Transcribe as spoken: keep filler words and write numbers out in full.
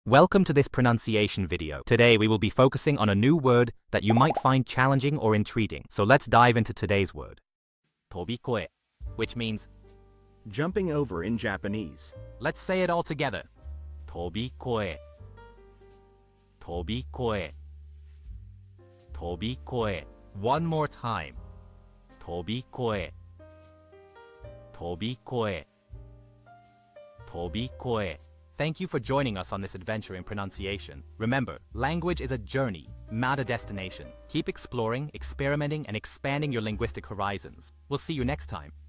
Welcome to this pronunciation video. Today we will be focusing on a new word that you might find challenging or intriguing. So let's dive into today's word. Tobikoe, which means jumping over in Japanese. Let's say it all together. Tobikoe. Tobikoe. Tobikoe. One more time. Tobikoe. Tobikoe. Tobikoe. Thank you for joining us on this adventure in pronunciation. Remember, language is a journey, not a destination. Keep exploring, experimenting, and expanding your linguistic horizons. We'll see you next time.